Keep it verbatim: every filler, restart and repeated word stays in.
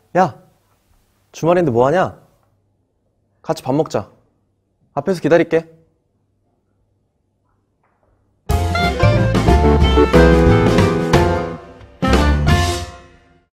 야, 주말인데 뭐하냐? 같이 밥 먹자. 앞에서 기다릴게.